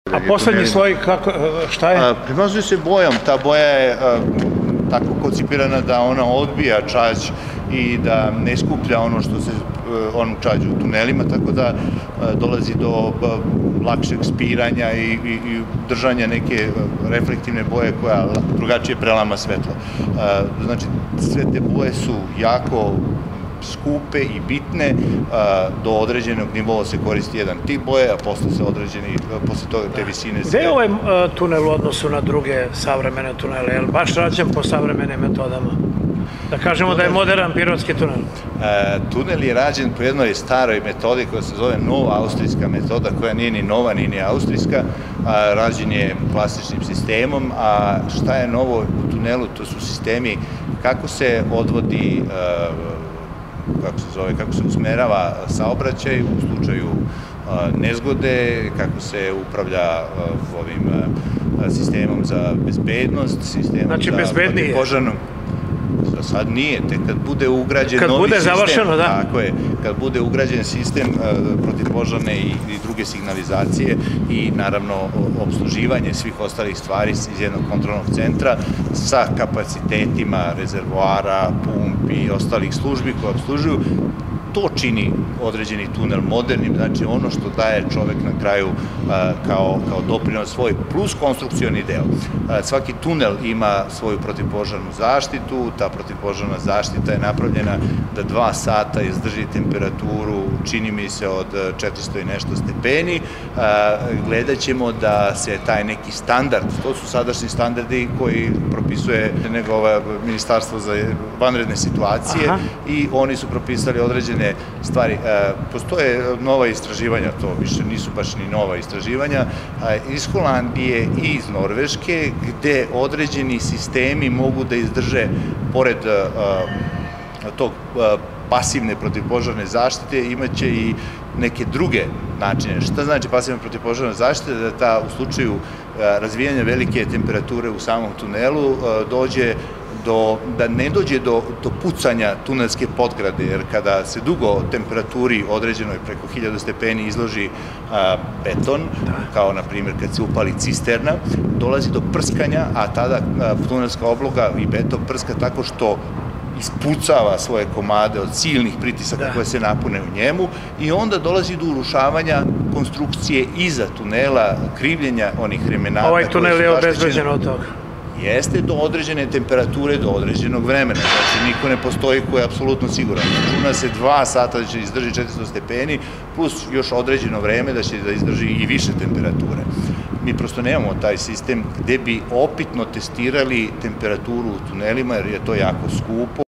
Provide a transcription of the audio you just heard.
A poslednji sloj, šta je? Premazuje se bojom, ta boja je tako koncipirana da ona odbija čađ i da ne skuplja ono što se onu čađ u tunelima, tako da dolazi do lakšeg spiranja i držanja neke reflektivne boje koja drugačije prelama svetlo. Znači, sve te boje su jako skupe i bitne, do određenog nivoa se koristi jedan tip boje, a posle toga te visine se... Gde je ovaj tunel u odnosu na druge savremene tunele? Je li baš rađen po savremenim metodama? Da kažemo da je modern pirotski tunel. Tunel je rađen po jednoj staroj metodi koja se zove nova austrijska metoda, koja nije ni nova, ni austrijska. Rađen je klasičnim sistemom, a šta je novo u tunelu, to su sistemi kako se odvodi, kako se usmerava saobraćaj u slučaju nezgode, kako se upravlja ovim sistemom za bezbednost, sistemom za protivpožarnu. Sad nije, tek kad bude ugrađen novi sistem, tako je, kad bude ugrađen sistem protivpožarne i druge signalizacije i naravno obsluživanje svih ostalih stvari iz jednog kontrolnog centra sa kapacitetima rezervoara, pumpi i ostalih službi koje obslužuju, to čini određeni tunel modernim, znači ono što daje čovek na kraju kao doprinos svoj, plus konstrukcioni deo. Svaki tunel ima svoju protivpožarnu zaštitu, ta protivpožarna zaštita je napravljena da 2 sata izdrži temperaturu, čini mi se od 400 i nešto stepeni. Gledat ćemo da se taj neki standard, to su sadašnji standardi koji propisuje njegova Ministarstvo za vanredne situacije i oni su propisali određene stvari. Postoje nova istraživanja, to više nisu baš ni nova istraživanja, iz Holandije i iz Norveške, gde određeni sistemi mogu da izdrže, pored tog pasivne protivpožarne zaštite, imaće i neke druge načine. Šta znači pasivna protivpožarna zaštita? Da u slučaju razvijanja velike temperature u samom tunelu da ne dođe do pucanja tunelske potgrade, jer kada se dugo temperaturi određenoj preko 1000 stepeni izloži beton, kao na primjer kad se upali cisterna, dolazi do prskanja, a tada tunelska obloga i beton prska tako što ispucava svoje komade od silnih pritisaka koje se napune u njemu i onda dolazi do urušavanja konstrukcije iza tunela, krivljenja onih remenata. Ovaj tunel je obezbeđen od toga? Jeste, do određene temperature, do određenog vremena. Znači, niko ne postoji ko je apsolutno siguran. Računa se 2 sata da će izdrži 400 stepeni, plus još određeno vreme da će da izdrži i više temperature. Mi prosto nemamo taj sistem gde bi opitno testirali temperaturu u tunelima, jer je to jako skupo.